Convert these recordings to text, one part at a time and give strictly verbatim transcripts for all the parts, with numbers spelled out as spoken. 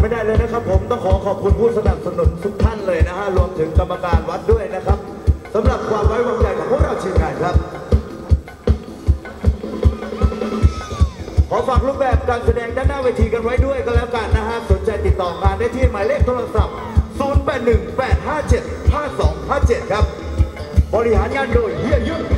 ไม่ได้เลยนะครับผมต้องขอขอบคุณผู้สนับสนุนทุกท่านเลยนะฮะรวมถึงกรรมการวัดด้วยนะครับสำหรับความไว้วางใจของพวกเราทีมงานครับขอฝากรูปแบบการแสดงด้านหน้าเวทีกันไว้ด้วยกันแล้วกันนะฮะสนใจติดต่องานได้ที่หมายเลขโทรศัพท์ศูนย์ แปด หนึ่ง แปด ห้า เจ็ด ห้า สอง ห้า เจ็ดครับบริหารงานโดยเฮียยุ่ง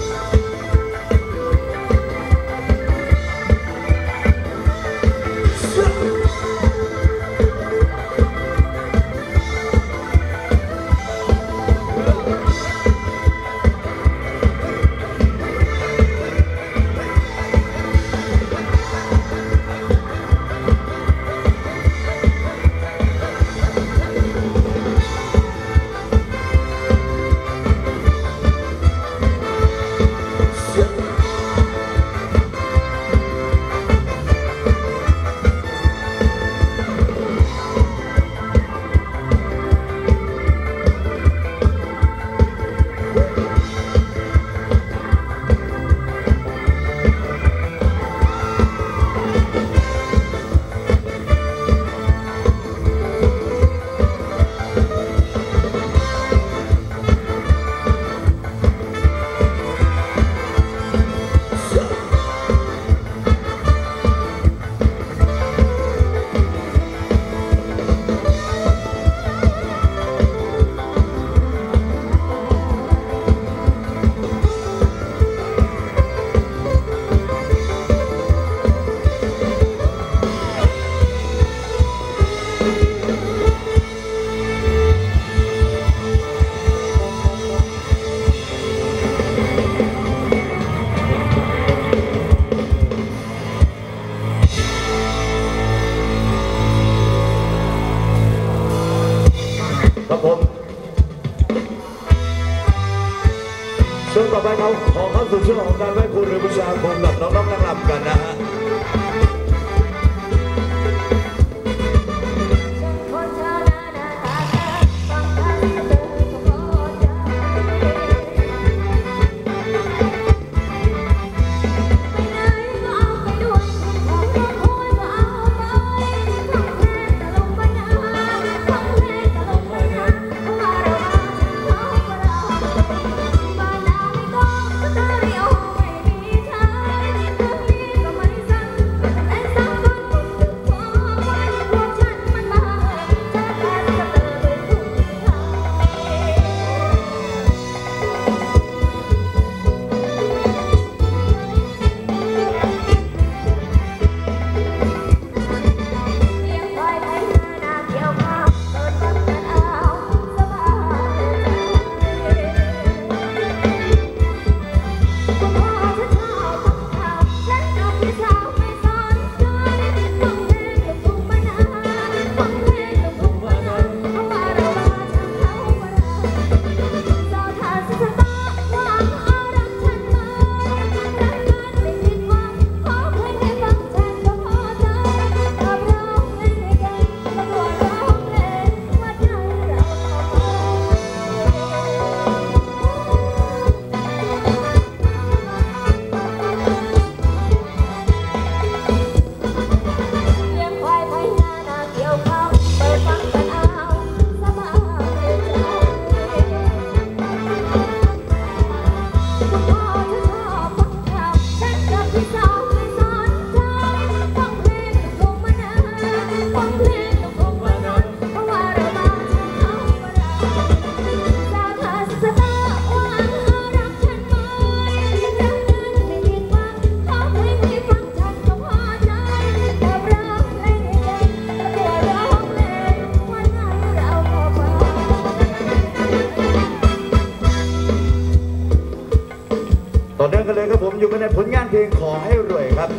ช่วงต่อไปเขาขอเข้าสู่ช่วงของการไหว้ครูหรือบูชาครูกับน้องๆนางรำกันนะฮะต่อเนื่องกันเลยครับผมอยู่กันในผลงานเพลงขอให้รวยครับ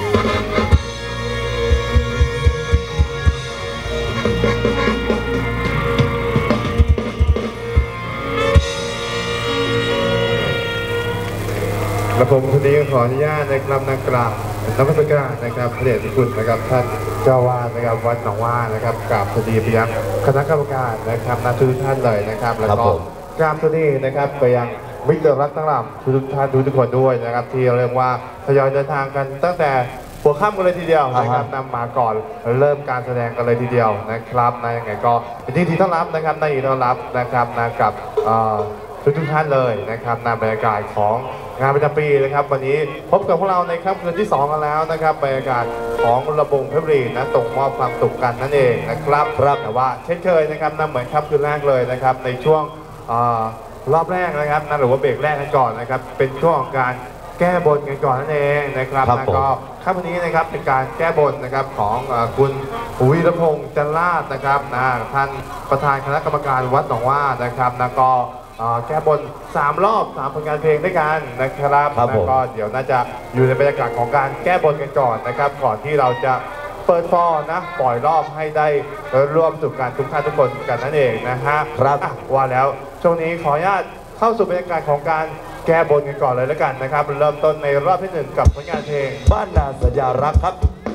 และผมทีนี้ขออนุญาตนะครับนักกราบนักวิชาการนะครับพระเดชพระคุณนะครับท่านเจ้าวาดนะครับวัดหนองว่านะครับกราบสวัสดีไปยังคณะกรรมการนะครับนักทุกท่านเลยนะครับแล้วก็กราบสวัสดีนะครับไปยังมิตรรักทั้งหลายทุกท่านทุกคนด้วยนะครับที่เรียกว่าทยอยเดินทางกันตั้งแต่หัวค่ำกันเลยทีเดียวนะครับนำมาก่อนเริ่มการแสดงกันเลยทีเดียวนะครับนะยังไงก็เป็นที่ที่ต้อนรับนะครับในต้อนรับนะครับนะกับทุกทุกท่านเลยนะครับในบรรยากาศของงานประจำปีนะครับวันนี้พบกับพวกเราในค่ำคืนที่สองกันแล้วนะครับบรรยากาศของระบงเพชรบุรีนะส่งมอบความสุขกันนั่นเองนะครับครับแต่ว่าเช่นเคยนะครับนำเหมือนค่ำคืนแรกเลยนะครับในช่วงรอบแรกนะครับนะหรือว่าเบรกแรกกันก่อนนะครับเป็นช่วงของการแก้บนกันก่อนนั่นเองนะครับแล้วก็ค่ำวันนี้นะครับเป็นการแก้บนนะครับของคุณวีรพงษ์จันลาดนะครับนะท่านประธานคณะกรรมการวัดหนองว่านะครับแล้วก็แก้บนสามรอบสามผลงานเพลงด้วยกันนะครับแล้วก็เดี๋ยวน่าจะอยู่ในบรรยากาศของการแก้บนกันก่อนนะครับก่อนที่เราจะเปิดฟอร์นะปล่อยรอบให้ได้ร่วมสู่การทุกท่านทุกคนกันนั่นเองนะฮะครับว่าแล้วช่วงนี้ขออนุญาตเข้าสู่บรรยากาศของการแก้บนกันก่อนเลยแล้วกันนะครับเริ่มต้นในรอบที่หนึ่งกับผลงานเพลงบ้านนาสัญญารักครับ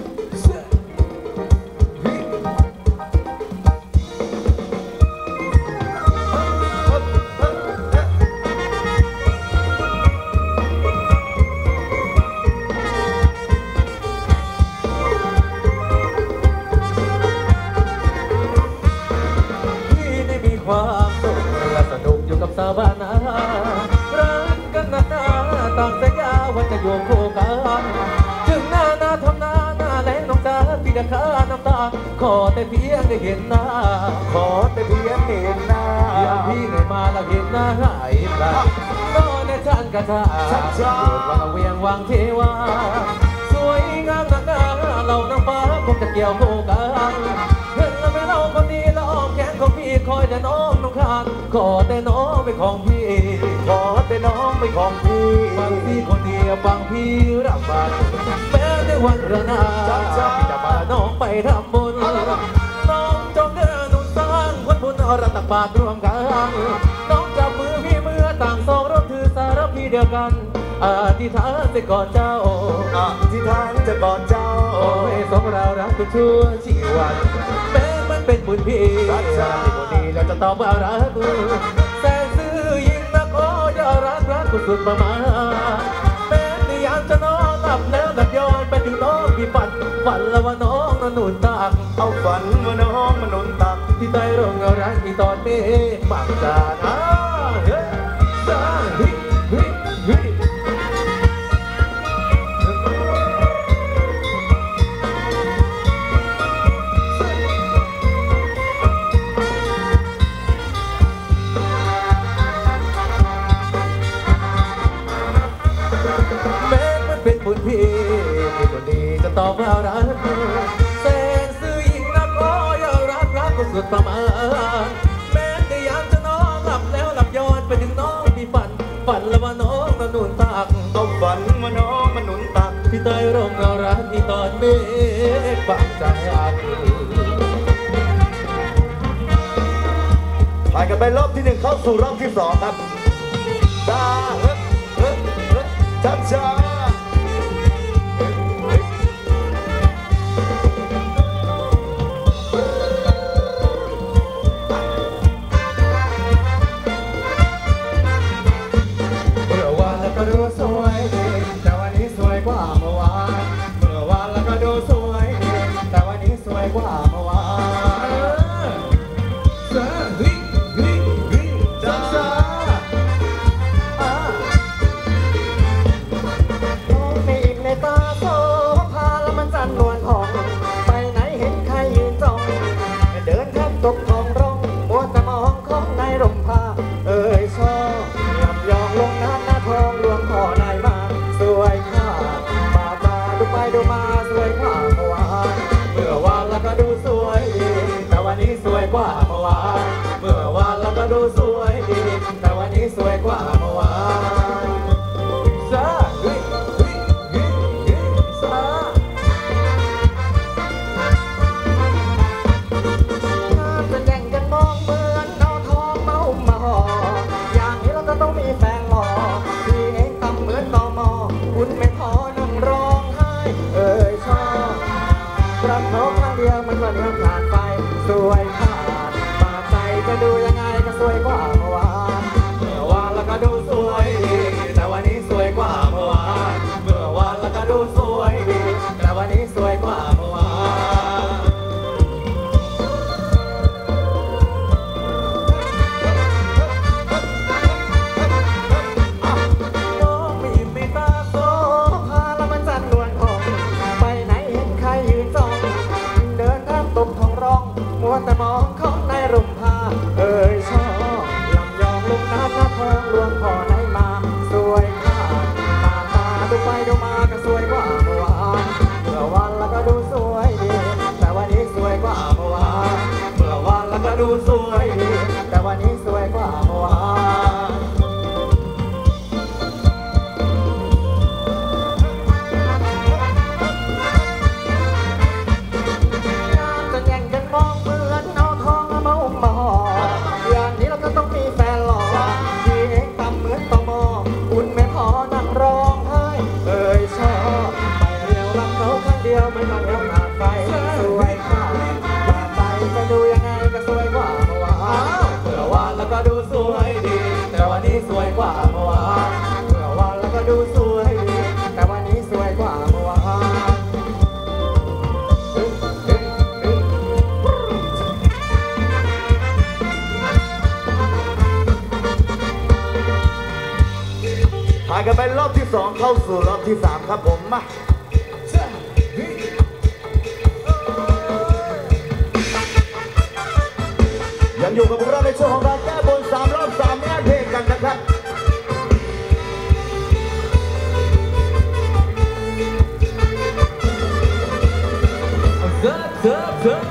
ความสุขและสนุกอยู่กับสาวบ้านนารักกันนานาต่างสัญญาว่าจะอยู่คู่กันถึงหน้าหน้าทำหน้าหน้าแรงน้องตาพี่จะขาน้ำตาขอแต่เพียงได้เห็นหน้าขอแต่เพียงเห็นหน้าอย่างพี่ได้มาแล้วเห็นหน้าหายไปนอนในชานกระทาเกิดว่าเวียงวังเทวาสวยงามนักหน้าเราน้ำฟ้าคงจะเกี่ยวคู่กันเห็นแล้วไม่เล่าคนนี้ละอ้อมแขนของพี่คอยแต่น้องน้องคานขอแต่น้องเป็นของพี่ขอแต่น้องเป็นของพี่ฟังพี่คนเดียวฟังพี่รับบัตรแม้ในวันระนาพี่จะพาน้องไปทำบุญน้องจงเดินหนุนสร้างคนบุญอรตักบาตรรวมกันน้องจับมือพี่เมื่อต่างสองรบถือสารพี่เดียวกันอธิษฐานจะก่อนเจ้าอธิษฐานจะก่อนเจ้าโอ้ยสองเรารักกันชั่วชีวันแม้มันเป็นบุญพี่ที่คนดีเราจะตอบว่ารักแสนซื่อยิ่งนักโอ้ยรักรักสุดประมาณแม้ที่ยามจะนอนหลับแล้วหลับย้อนไปถึงน้องพี่ฝันฝันแล้วว่าน้องนอนหนุนตักเอาฝันว่าน้องมันหนุนตักที่ใต้ร่มเงารักที่ตอนเมฆบังจานะเฮ้ยเฮ้ยเฮ้ยเฮ้ยเป็นบุญพี่ที่คนดีจะตอบว่ารักแสนซื่อยิ่งนักโอ้ยรักรักก็สุดประมาณแม้แต่ยามจะนอนหลับแล้วหลับย้อนไปถึงน้องพี่ฝันฝันแล้วว่าน้องมาหนุนตักเอาฝันว่าน้องมาหนุนตักที่ใต้ร่มเงารักที่ตอนเมฆบังใจอันผ่านกันไปรอบที่หนึ่งเข้าสู่รอบที่สองครับตาเฮ้เฮ้เฮ้จ้าจ้าตกทองร้องมัวแต่มองของในร่มผ้าเอ่ยช่อหยับยองลงน้ำหน้าทองหลวงพ่อนายมาสวยข้ามามาดูไปดูมาสวยข้าเมื่อวานเมื่อวานแล้วก็ดูสวยแต่วันนี้สวยกว่าเมื่อวานเมื่อวานแล้วก็ดูสวยแต่วันนี้สวยกว่าเมื่อวานซาเฮ้ยเฮ้ยเฮ้ยเฮ้ยซารักเขาข้างเดียวมันก็เลี้ยงผ่านไปสวยขาดปากใจจะดูยังไงก็สวยกว่าเมื่อวานเมื่อวานแล้วก็ดูสวยดีแต่วันนี้สวยกว่าเมื่อวานเมื่อวานแล้วก็ดูสวยดีแต่วันนี้สวยกว่าเมื่อวานแต่มองเขาในร่มผ้าเอ่ยชอบลำยองลงน้ำหน้าทองรวงพอไหนมาสวยค่ะตาตาดูไปดูมาก็สวยกว่าเมื่อวานเมื่อวานแล้วก็ดูสวยดีแต่วันนี้สวยกว่าเมื่อวานเมื่อวานแล้วก็ดูสวยดีแต่วันนี้สวยกว่าเมื่อวานผ่านกันไปรอบที่สองเข้าสู่รอบที่สามครับผมมายังอยู่กับพวกเราในช่วงของการแก้บนสามรอบสามงานเพลงกันนะครับเธอเธอเธอ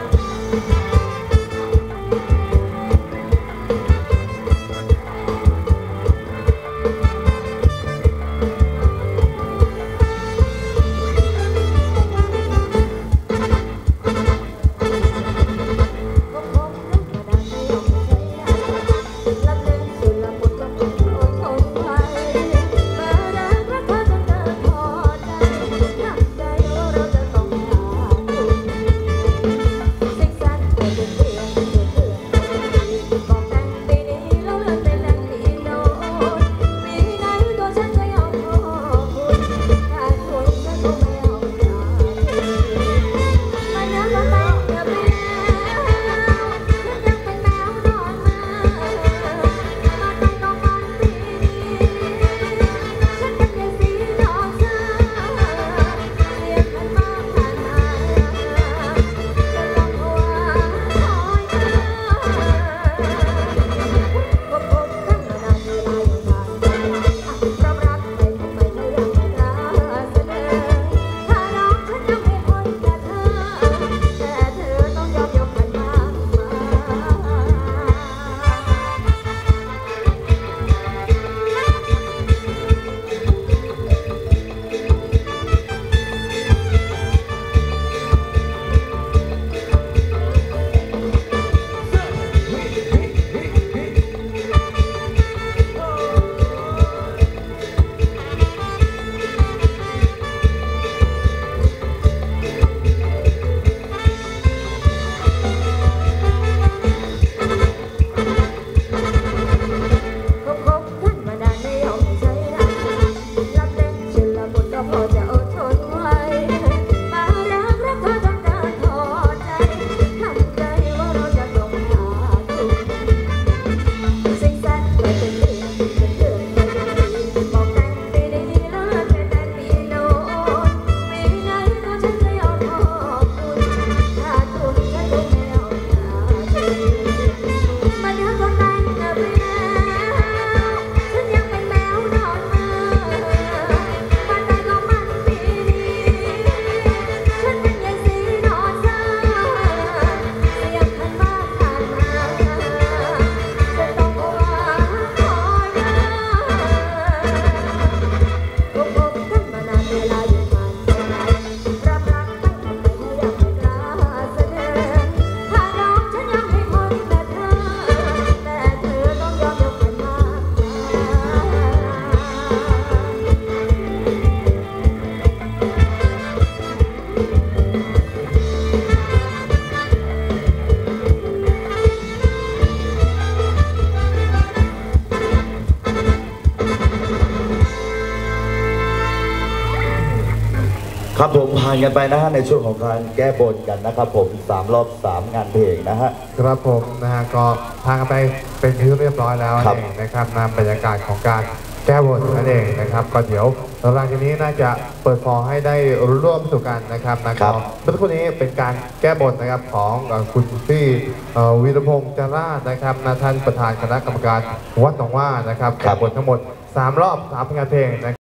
ครับผมผ่านกันไปนะฮะในช่วงของการแก้บนกันนะครับผมสามรอบสามงานเพลงนะฮะครับผมนะฮะก็ทางกันไปเป็นที่เรียบร้อยแล้วครับเองนะครับนำบรรยากาศของการแก้บนนั่นเองนะครับก็เดี๋ยวหลังจากนี้น่าจะเปิดฟอร์ให้ได้ร่วมสนุกกันนะครับนะครับเมื่อสักครู่นี้เป็นการแก้บนนะครับของเอ่อคุณพี่เอ่อวีรพงษ์จาราชนะครับนาท่านประธานคณะกรรมการวัดหนองว่านะครับแก้บนทั้งหมดสามรอบสามงานเพลงนะครับ